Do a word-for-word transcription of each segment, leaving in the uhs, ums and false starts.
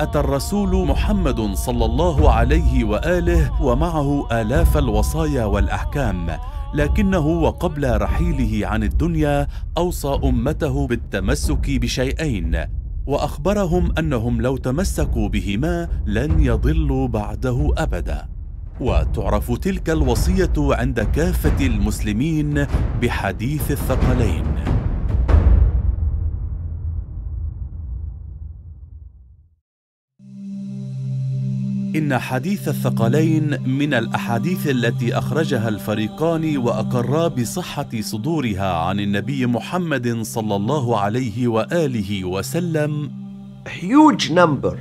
أتى الرسول محمد صلى الله عليه وآله ومعه آلاف الوصايا والأحكام، لكنه وقبل رحيله عن الدنيا أوصى أمته بالتمسك بشيئين، وأخبرهم أنهم لو تمسكوا بهما لن يضلوا بعده أبدا. وتعرف تلك الوصية عند كافة المسلمين بحديث الثقلين. إن حديث الثقلين من الأحاديث التي أخرجها الفريقان وأقرا بصحة صدورها عن النبي محمد صلى الله عليه وآله وسلم. A huge number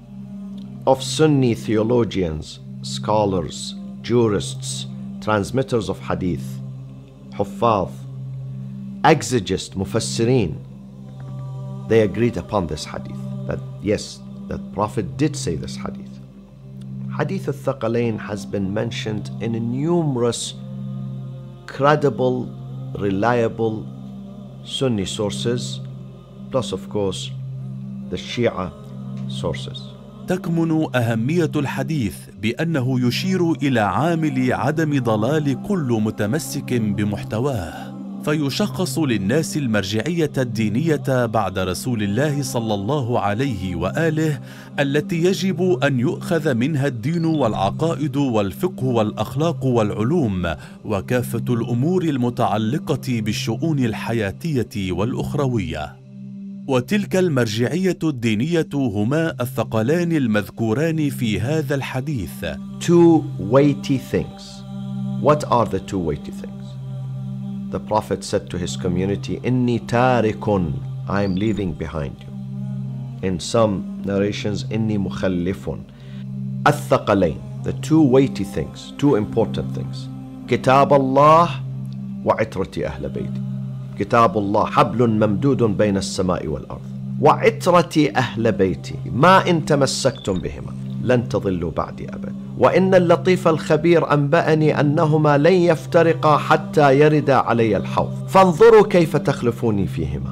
of Sunni theologians, scholars, jurists, transmitters of hadith, huffaz, exegists, mufassirin, they agreed upon this hadith, that yes, the Prophet did say this hadith. Hadith al-Thaqalain has been mentioned in numerous credible, reliable Sunni sources, plus of course the Shia sources. تكمن أهمية الحديث بأنه يشير إلى عامل عدم ضلال كل متمسك بمحتواه، فيشخص للناس المرجعية الدينية بعد رسول الله صلى الله عليه وآله التي يجب أن يؤخذ منها الدين والعقائد والفقه والأخلاق والعلوم وكافة الأمور المتعلقة بالشؤون الحياتية والأخروية. وتلك المرجعية الدينية هما الثقلان المذكوران في هذا الحديث. Two weighty things. What are the two weighty things? The Prophet said to his community, Inni tarikun, I am leaving behind you. In some narrations, Inni mukhallifun. Al-Thaqalain, the two weighty things, two important things. Kitab Allah wa itrati ahl bayti. كتاب الله حبل ممدود بين السماء والأرض وعترتي أهل بيتي ما إن تمسكتم بهما لن تضلوا بعدي أبدا وإن اللطيف الخبير أنبأني أنهما لن يفترقا حتى يردا علي الحوض فانظروا كيف تخلفوني فيهما.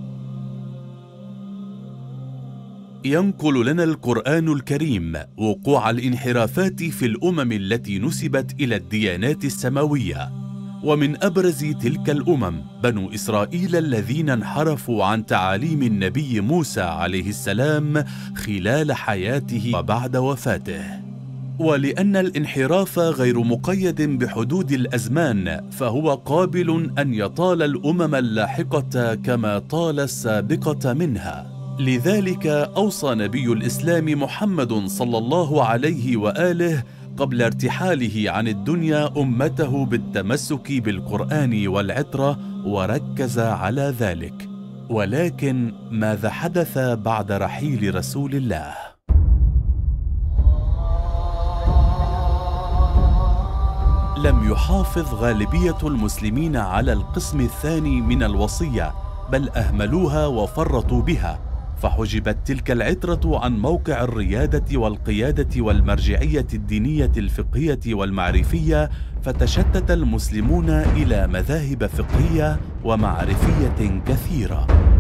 ينقل لنا القرآن الكريم وقوع الانحرافات في الأمم التي نسبت إلى الديانات السماوية، ومن أبرز تلك الأمم بنو إسرائيل الذين انحرفوا عن تعاليم النبي موسى عليه السلام خلال حياته وبعد وفاته. ولأن الانحراف غير مقيد بحدود الأزمان، فهو قابل أن يطال الأمم اللاحقة كما طال السابقة منها. لذلك أوصى نبي الإسلام محمد صلى الله عليه وآله قبل ارتحاله عن الدنيا أمته بالتمسك بالقرآن والعترة، وركز على ذلك. ولكن ماذا حدث بعد رحيل رسول الله؟ لم يحافظ غالبية المسلمين على القسم الثاني من الوصية، بل أهملوها وفرطوا بها، فحجبت تلك العترة عن موقع الريادة والقيادة والمرجعية الدينية الفقهية والمعرفية، فتشتت المسلمون إلى مذاهب فقهية ومعرفية كثيرة.